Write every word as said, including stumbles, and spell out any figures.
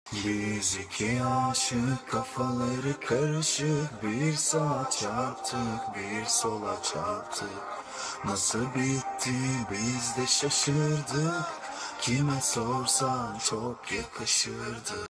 Biz iki aşık, kafaları karışık, bir sağa çarptık, bir sola çarptık. Nasıl bitti biz de şaşırdık, kime sorsan çok yakışırdı.